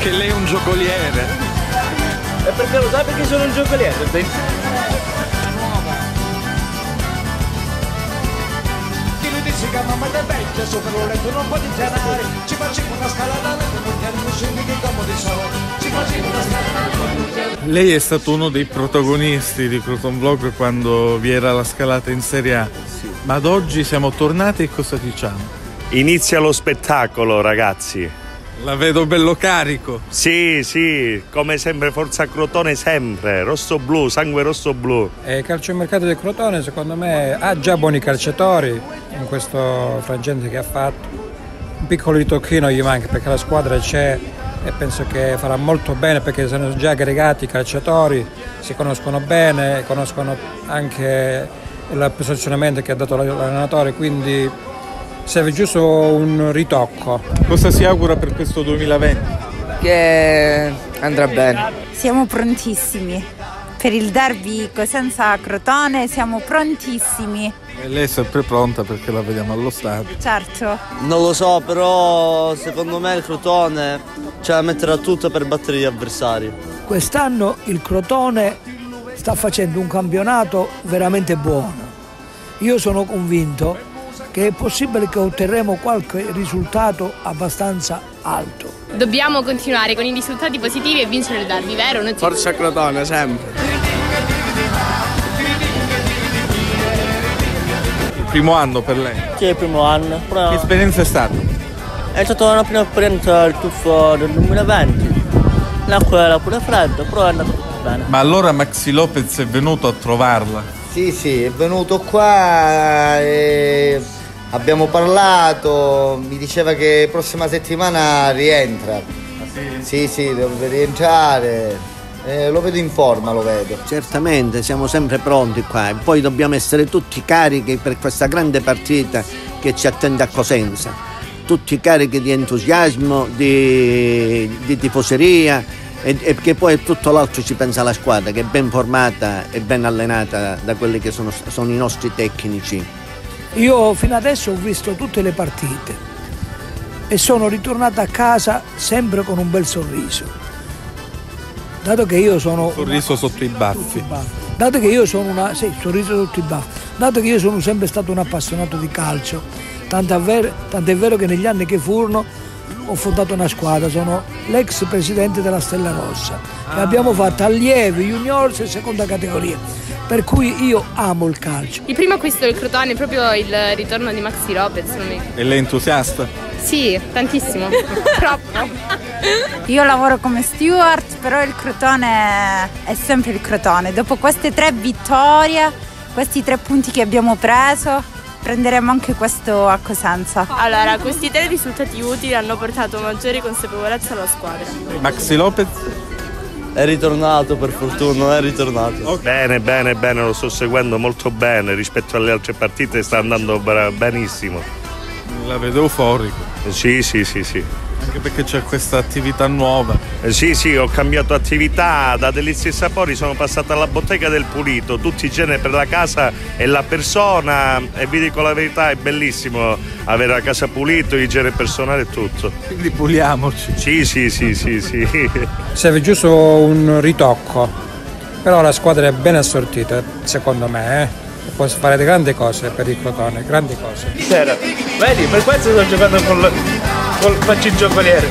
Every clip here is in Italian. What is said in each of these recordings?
Che lei è un giocoliere. E perché lo sai perché sono un giocoliere? Che mamma da vecchia sopra lo letto non può dichiarare, ci facciamo una scalata non scendi che comodi sono, ci facciamo una scalata. Lei è stato uno dei protagonisti di Croton Vlog quando vi era la scalata in Serie A, sì. Ma ad oggi siamo tornati e cosa diciamo? Inizia lo spettacolo, ragazzi. La vedo bello carico. Sì, come sempre Forza Crotone sempre, rosso-blu, sangue rosso-blu. Il calciomercato del Crotone secondo me ha già buoni calciatori in questo frangente che ha fatto. Un piccolo ritocchino gli manca perché la squadra c'è e penso che farà molto bene perché sono già aggregati i calciatori, si conoscono bene, conoscono anche il posizionamento che ha dato l'allenatore, quindi serve giusto un ritocco. Cosa si augura per questo 2020? Che andrà bene. Siamo prontissimi. Per il derby Cosenza-Crotone siamo prontissimi. E lei è sempre pronta perché la vediamo allo stadio. Certo. Non lo so, però secondo me il Crotone ce la metterà tutta per battere gli avversari. Quest'anno il Crotone sta facendo un campionato veramente buono. Io sono convinto che è possibile che otterremo qualche risultato abbastanza alto. Dobbiamo continuare con i risultati positivi e vincere il derby, vero? Forza Crotone, sempre. Il primo anno per lei? Sì, il primo anno. Però che esperienza è stata? È stata una prima esperienza il tuffo del 2020. L'acqua era pure fredda, però è andato tutto bene. Ma allora Maxi Lopez è venuto a trovarla? Sì, è venuto qua e abbiamo parlato, mi diceva che prossima settimana rientra. Sì, deve rientrare, lo vedo in forma, lo vedo. Certamente, siamo sempre pronti qua e poi dobbiamo essere tutti carichi per questa grande partita che ci attende a Cosenza. Tutti carichi di entusiasmo, di tifoseria e che poi tutto l'altro ci pensa la squadra che è ben formata e ben allenata da quelli che sono i nostri tecnici. Io fino adesso ho visto tutte le partite e sono ritornata a casa sempre con un bel sorriso. Dato che io sono... Sorriso sotto i baffi. Dato che io sono una... Sì, sorriso sotto i baffi. Dato che io sono sempre stato un appassionato di calcio, tant'è vero che negli anni che furono ho fondato una squadra, sono l'ex presidente della Stella Rossa e abbiamo fatto allievi, juniors e seconda categoria, per cui io amo il calcio. Il primo acquisto del Crotone è proprio il ritorno di Maxi Lopez. E lei è entusiasta? Sì, tantissimo, troppo. Io lavoro come steward, però il Crotone è sempre il Crotone. Dopo queste 3 vittorie, questi 3 punti che abbiamo preso, prenderemo anche questo a Cosenza. Allora, questi 3 risultati utili hanno portato maggiore consapevolezza alla squadra. Maxi Lopez? È ritornato, per fortuna, è ritornato. Okay. Bene, lo sto seguendo molto bene, rispetto alle altre partite sta andando benissimo. La vedo euforico. Sì. Anche perché c'è questa attività nuova. Sì, ho cambiato attività, da Delizie e Sapori sono passato alla bottega del pulito, tutti i generi per la casa e la persona, e vi dico la verità, è bellissimo avere la casa pulita, igiene personale e tutto. Quindi puliamoci. Sì. Serve giusto un ritocco, però la squadra è ben assortita, secondo me, può fare delle grandi cose per il Crotone, grandi cose. Vedi, per questo sto giocando col faccio il giocoliere.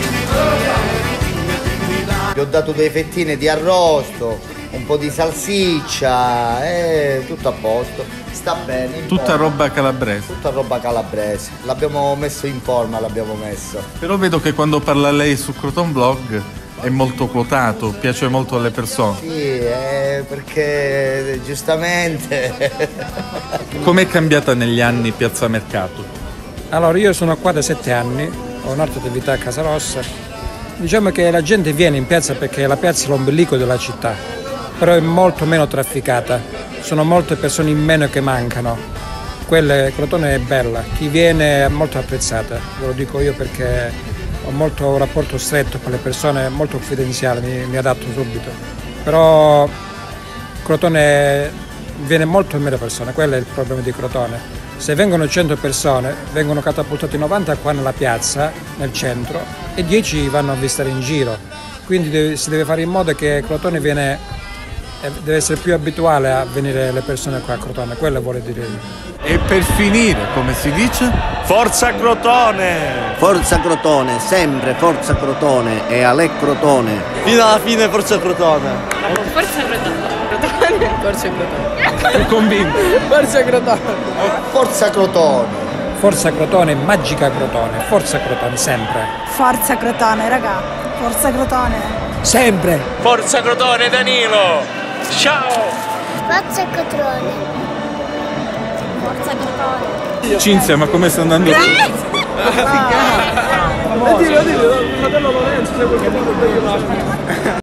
Gli ho dato due fettine di arrosto, un po' di salsiccia, tutto a posto, sta bene. Tutta roba calabrese. Tutta roba calabrese, l'abbiamo messo in forma, Però vedo che quando parla lei su Croton Vlog è molto quotato, piace molto alle persone. Sì, perché giustamente. Com'è cambiata negli anni Piazza Mercato? Allora, io sono qua da 7 anni, ho un'altra attività a Casarossa. Diciamo che la gente viene in piazza perché la piazza è l'ombelico della città, però è molto meno trafficata, sono molte persone in meno che mancano. Quella Crotone è bella, chi viene è molto apprezzata, ve lo dico io perché ho molto un rapporto stretto con le persone, molto confidenziale, mi adatto subito. Però Crotone viene molto meno persone, quello è il problema di Crotone. Se vengono 100 persone, vengono catapultati 90 qua nella piazza, nel centro, e 10 vanno a visitare in giro. Quindi si deve fare in modo che Crotone deve essere più abituale a venire le persone qua a Crotone, quello vuole dire. E per finire, come si dice? Forza Crotone! Forza Crotone, sempre Forza Crotone e Ale Crotone. Fino alla fine Forza Crotone. Forza Crotone. Forza Crotone. Sono convinto. Forza Crotone. Forza Crotone. Forza Crotone, magica Crotone, Forza Crotone, sempre. Forza Crotone, raga. Forza Crotone. Sempre. Forza Crotone, Danilo! Ciao! Forza Crotone. Forza Crotone. Cinzia, ma come sta andando? Dillo, fratello Lorenzo, sai quel che